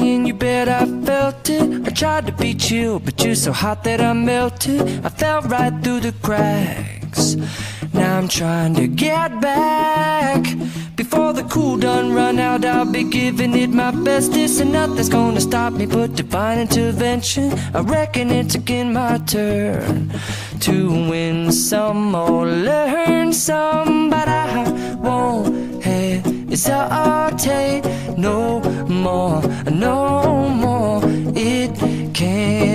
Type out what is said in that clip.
and you bet I felt it. I tried to be chill, but you're so hot that I melted. I fell right through the cracks. Now I'm trying to get back. Before the cool done run out, I'll be giving it my bestest, and nothing's gonna stop me but divine intervention. I reckon it's again my turn to win some or learn some, but I won't hesitate no more, no more. It can't